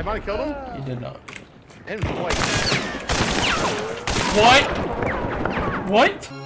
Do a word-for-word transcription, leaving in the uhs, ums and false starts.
might have killed him. You did not. And twice. What? What?